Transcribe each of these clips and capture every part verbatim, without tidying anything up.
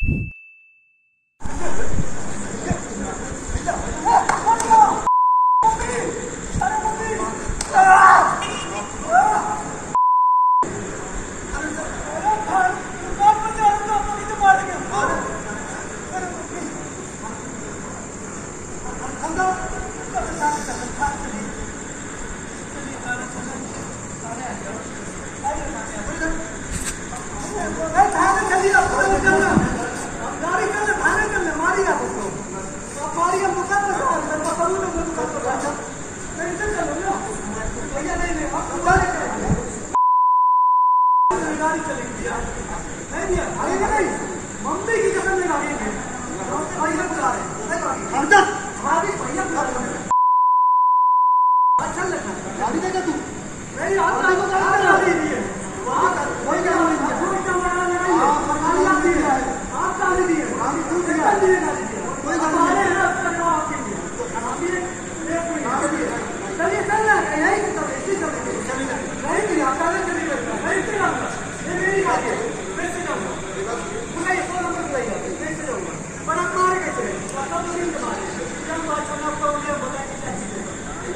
mummy की कसम लगा देंगे भैया बुला रहे हमदर्द भाभी भैया बुला रहे अच्छा लगता है गाड़ी देगा तू मेरी हाथ में तो गाड़ी दी है वहां कोई काम नहीं है कोई काम नहीं है गाड़ी दी है आप गाड़ी दी है गाड़ी तू दिया दी है गाड़ी दी कोई हमारे है अपना जवाब के लिए तो खराबी है एक कोई गाड़ी दी है चलिए चल रहा है यही तो ऐसे चलेंगे चलेंगे नहीं कि आप चले चलेंगे नहीं कि आप ये मेरी गाड़ी है कैसे जाऊंगा मुझे ये फोन नंबर चाहिए कैसे जाऊंगा बड़ा मार कैसे पता तो नहीं मारे जब बात करना आपको मुझे बताएं क्या चीज है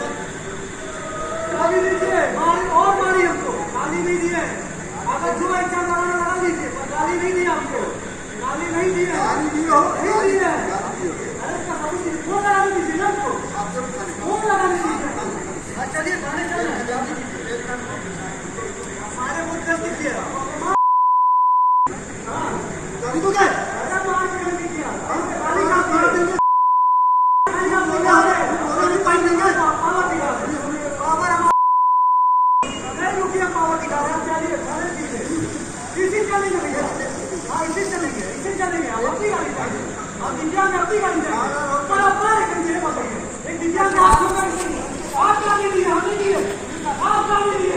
गाली दीजिए मारी और मारी हमको गाली नहीं दी है अगर जो इच्छा लगाना लगा लीजिए पर गाली नहीं दी हमको गाली नहीं दी है गाली दी हो नहीं दी है अरे का सब चीज फोन लगा दीजिए ना हमको फोन लगा दीजिए चलिए थाने चल रहे हैं हमारे मुद्दे दीजिए गाली तो क्या अरे मार के नहीं किया गाली का मार देंगे गाली का बोला है गाली पाई देंगे पावर दिखा पावर नहीं रुकिए पावर दिखा रहे हैं चलिए थाने दीजिए इसी चलेंगे भैया हाँ इसी चलेंगे इसी चलेंगे आप अपनी गाड़ी जाएंगे आप इंडिया में अपनी गाड़ी जाएंगे पर अपना लेकिन ये बताइए एक इंडिया में आप लोग आप गाली दिए हमने दिए आप गाली दिए